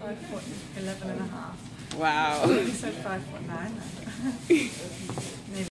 5'11 and a half. Wow. You said 5'9".